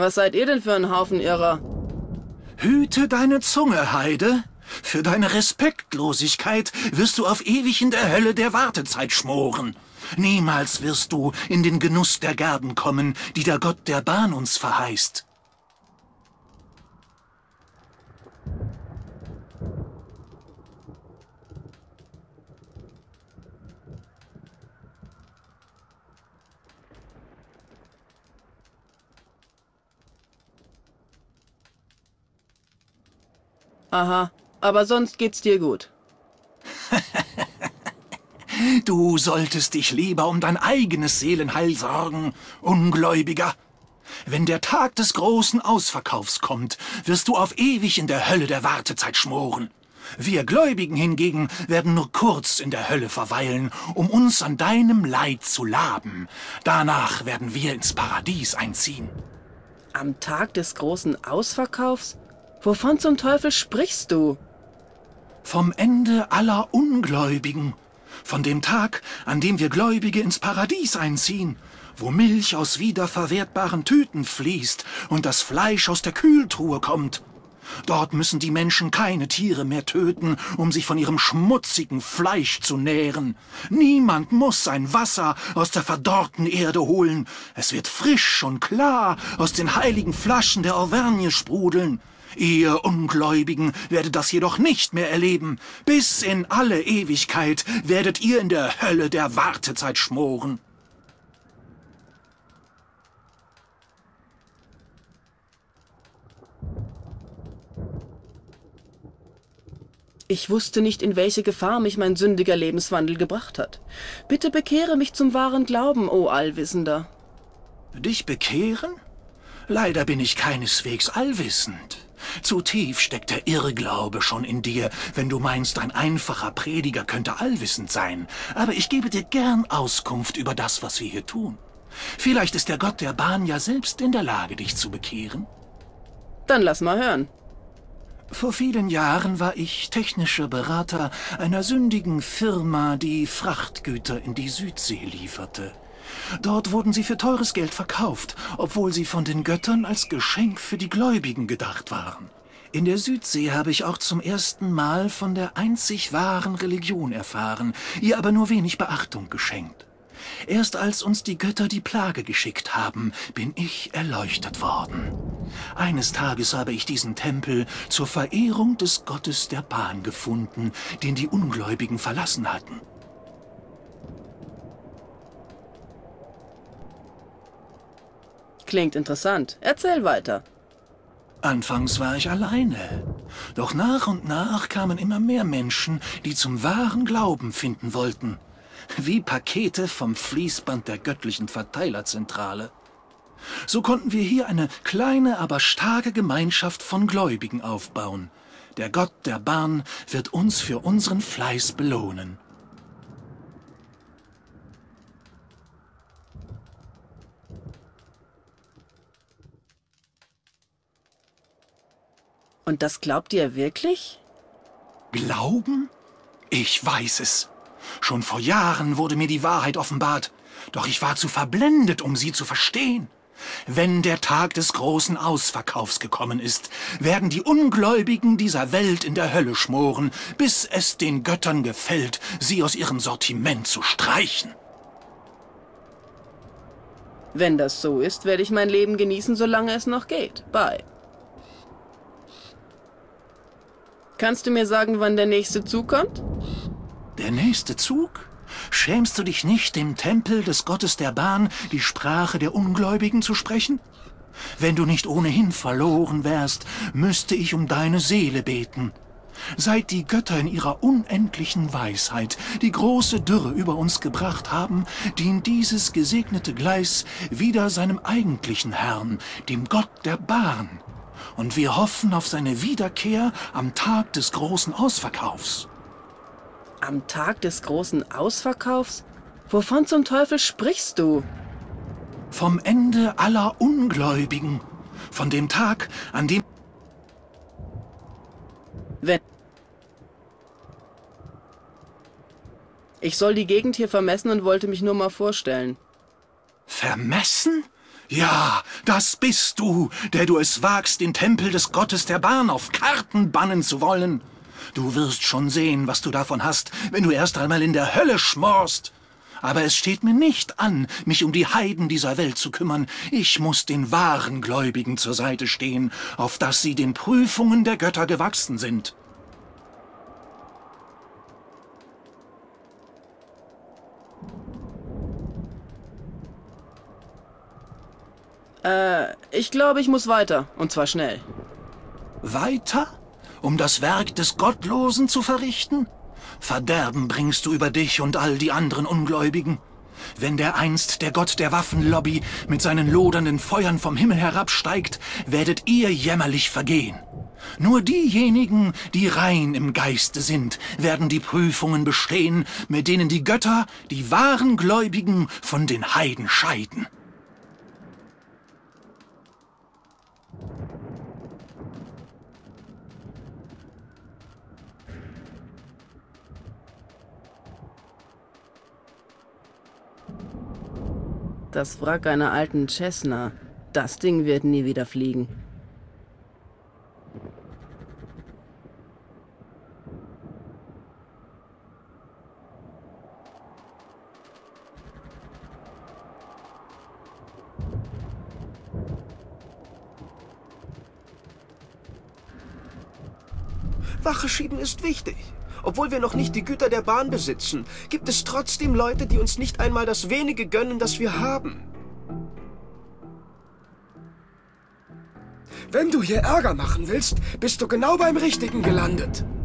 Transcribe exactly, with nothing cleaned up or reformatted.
Was seid ihr denn für ein Haufen Irrer? Hüte deine Zunge, Heide. Für deine Respektlosigkeit wirst du auf ewig in der Hölle der Wartezeit schmoren. Niemals wirst du in den Genuss der Gaben kommen, die der Gott der Bahn uns verheißt. Aha, aber sonst geht's dir gut. Du solltest dich lieber um dein eigenes Seelenheil sorgen, Ungläubiger. Wenn der Tag des großen Ausverkaufs kommt, wirst du auf ewig in der Hölle der Wartezeit schmoren. Wir Gläubigen hingegen werden nur kurz in der Hölle verweilen, um uns an deinem Leid zu laben. Danach werden wir ins Paradies einziehen. Am Tag des großen Ausverkaufs? Wovon zum Teufel sprichst du? Vom Ende aller Ungläubigen. Von dem Tag, an dem wir Gläubige ins Paradies einziehen, wo Milch aus wiederverwertbaren Tüten fließt und das Fleisch aus der Kühltruhe kommt. Dort müssen die Menschen keine Tiere mehr töten, um sich von ihrem schmutzigen Fleisch zu nähren. Niemand muss sein Wasser aus der verdorrten Erde holen. Es wird frisch und klar aus den heiligen Flaschen der Auvergne sprudeln. Ihr Ungläubigen werdet das jedoch nicht mehr erleben. Bis in alle Ewigkeit werdet ihr in der Hölle der Wartezeit schmoren. Ich wusste nicht, in welche Gefahr mich mein sündiger Lebenswandel gebracht hat. Bitte bekehre mich zum wahren Glauben, o Allwissender. Dich bekehren? Leider bin ich keineswegs allwissend. Zu tief steckt der Irrglaube schon in dir, wenn du meinst, ein einfacher Prediger könnte allwissend sein. Aber ich gebe dir gern Auskunft über das, was wir hier tun. Vielleicht ist der Gott der Bahn ja selbst in der Lage, dich zu bekehren. Dann lass mal hören. Vor vielen Jahren war ich technischer Berater einer sündigen Firma, die Frachtgüter in die Südsee lieferte. Dort wurden sie für teures Geld verkauft, obwohl sie von den Göttern als Geschenk für die Gläubigen gedacht waren. In der Südsee habe ich auch zum ersten Mal von der einzig wahren Religion erfahren, ihr aber nur wenig Beachtung geschenkt. Erst als uns die Götter die Plage geschickt haben, bin ich erleuchtet worden. Eines Tages habe ich diesen Tempel zur Verehrung des Gottes der Bahn gefunden, den die Ungläubigen verlassen hatten. Klingt interessant. Erzähl weiter. Anfangs war ich alleine. Doch nach und nach kamen immer mehr Menschen, die zum wahren Glauben finden wollten. Wie Pakete vom Fließband der göttlichen Verteilerzentrale. So konnten wir hier eine kleine, aber starke Gemeinschaft von Gläubigen aufbauen. Der Gott der Bahn wird uns für unseren Fleiß belohnen. Und das glaubt ihr wirklich? Glauben? Ich weiß es. Schon vor Jahren wurde mir die Wahrheit offenbart, doch ich war zu verblendet, um sie zu verstehen. Wenn der Tag des großen Ausverkaufs gekommen ist, werden die Ungläubigen dieser Welt in der Hölle schmoren, bis es den Göttern gefällt, sie aus ihrem Sortiment zu streichen. Wenn das so ist, werde ich mein Leben genießen, solange es noch geht. Bye. Kannst du mir sagen, wann der nächste Zug kommt? Der nächste Zug? Schämst du dich nicht, im Tempel des Gottes der Bahn die Sprache der Ungläubigen zu sprechen? Wenn du nicht ohnehin verloren wärst, müsste ich um deine Seele beten. Seit die Götter in ihrer unendlichen Weisheit die große Dürre über uns gebracht haben, dient dieses gesegnete Gleis wieder seinem eigentlichen Herrn, dem Gott der Bahn. Und wir hoffen auf seine Wiederkehr am Tag des großen Ausverkaufs. Am Tag des großen Ausverkaufs? Wovon zum Teufel sprichst du? Vom Ende aller Ungläubigen. Von dem Tag, an dem... Wenn... Ich soll die Gegend hier vermessen und wollte mich nur mal vorstellen. Vermessen? Ja, das bist du, der du es wagst, den Tempel des Gottes der Bahn auf Karten bannen zu wollen. Du wirst schon sehen, was du davon hast, wenn du erst einmal in der Hölle schmorst. Aber es steht mir nicht an, mich um die Heiden dieser Welt zu kümmern. Ich muss den wahren Gläubigen zur Seite stehen, auf dass sie den Prüfungen der Götter gewachsen sind. Äh, ich glaube, ich muss weiter. Und zwar schnell. Weiter? Um das Werk des Gottlosen zu verrichten? Verderben bringst du über dich und all die anderen Ungläubigen. Wenn dereinst der Gott der Waffenlobby mit seinen lodernden Feuern vom Himmel herabsteigt, werdet ihr jämmerlich vergehen. Nur diejenigen, die rein im Geiste sind, werden die Prüfungen bestehen, mit denen die Götter die wahren Gläubigen von den Heiden scheiden. Das Wrack einer alten Cessna. Das Ding wird nie wieder fliegen. Wache schieben ist wichtig. Obwohl wir noch nicht die Güter der Bahn besitzen, gibt es trotzdem Leute, die uns nicht einmal das wenige gönnen, das wir haben. Wenn du hier Ärger machen willst, bist du genau beim Richtigen gelandet.